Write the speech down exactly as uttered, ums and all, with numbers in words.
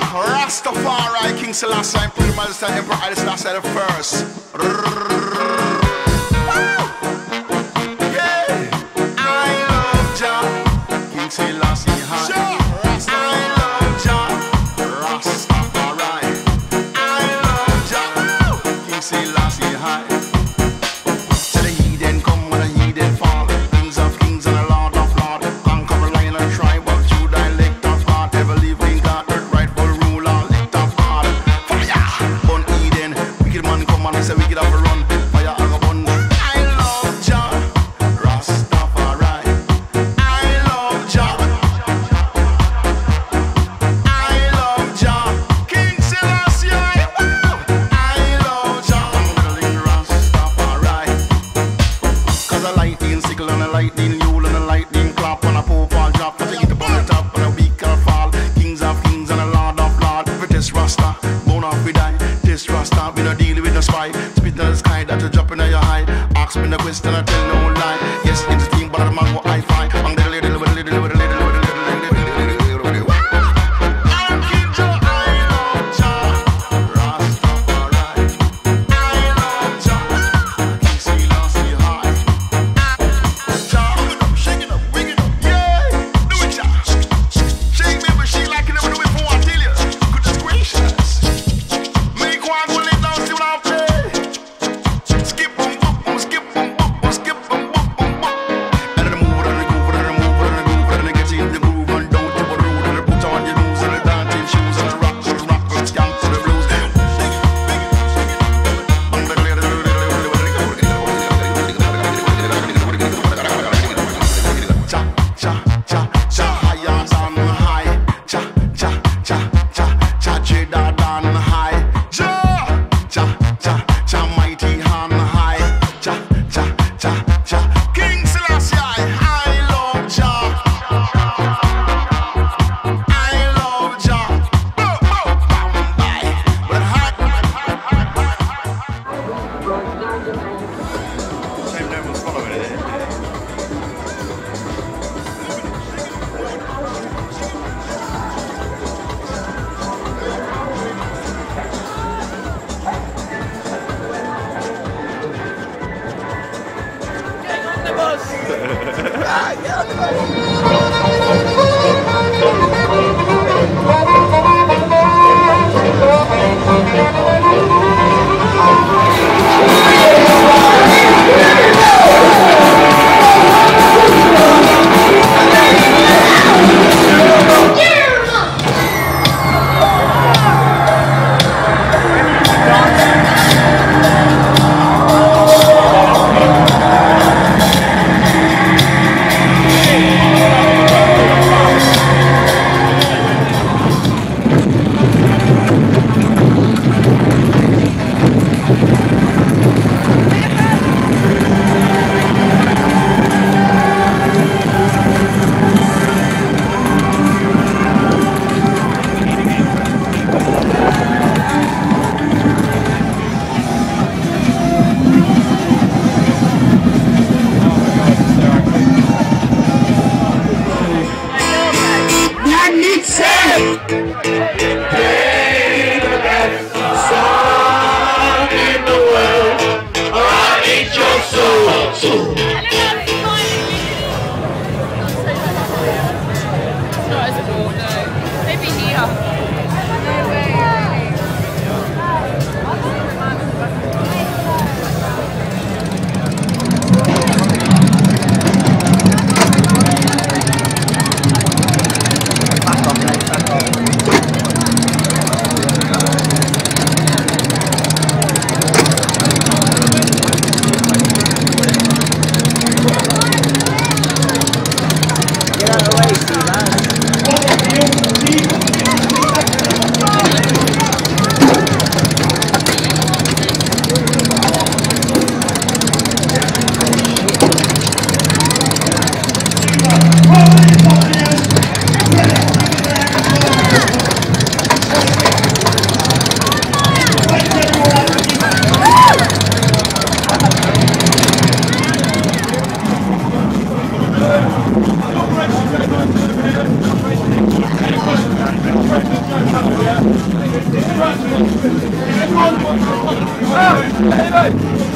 Rastafari, King Selassie, Emperor Majesty, Emperor Haile Selassie the first. Yeah, I love Jah, King Selassie high. I love Jah, Rastafari. I love Jah, King Selassie high. Till the heathen come when the heathen fall. Kings of kings and the Lord of lords. Conquer a lion and tribe of Judah, elect of God. Ever live in God, earth rightful ruler, elect of God. Fire, burn Eden. Wicked man come and say wicked have a run. Fire and a bun. I love Jah, Rastafari. I love Jah. I love Jah, King Selassie. Wow. I love Jah, Rastafari. Cause a lightning sickle and a lightning yule and a lightning clap and a pope all drop. Cause I eat upon the top and a weak or fall. Kings of kings and a lord of lords. For this Rasta, bone off we die. This Rasta, we no deal with no spy. Spit in the sky that you drop in your high. Ask me the question, I tell no lie. Yes, it's the team, but the man what I find. I'm the little, little, little, little, little, little, little, little, little, little. I'm King Jah, I love Jah, Rastafari. I love Jah, King Selassie high. Jah, shake it up, wing it up, yeah. Do it, Jah. Shake me, but shake like you never do it before. I tell you, goodness gracious. Make one go lay down, see what I play. Skip boom, boom, boom, skip boom, boom, boom, skip boom, boom, boom, boom. And then move, and then groove, and then move, and then groove, and then get in the groove, and don't you put rude, and then put on your blues, and the dancing shoes, and the rock to the rock, and skank to the blues. Cha, cha, cha, cha, higher than high. Cha, cha, cha, cha, cha, cheddar than high. Cha, cha, cha, cha, mighty hand high. Cha, cha, cha, cha, King Selassie, I love Jah. I love Jah. Boom, boom, bam, bye. But hot. Same name was following it. Hey, hey, hey.